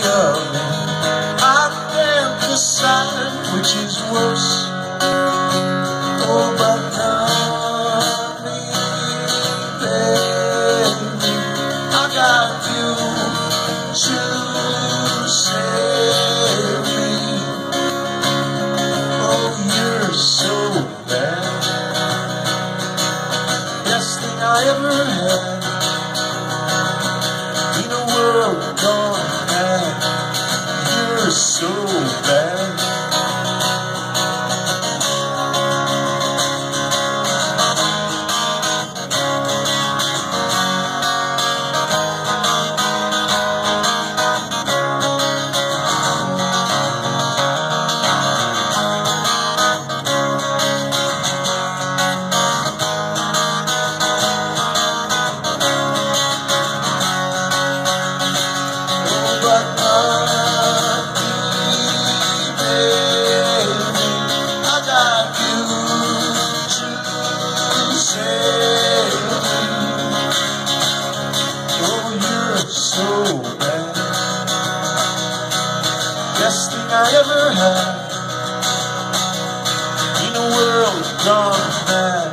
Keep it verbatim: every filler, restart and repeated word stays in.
loving. I fantasize, which is worse. Oh, but honey, baby, I got you to save me. Oh, you're so bad. Best thing I ever had in a world gone mad. You're so bad. So bad. Best thing I ever had in a world gone mad.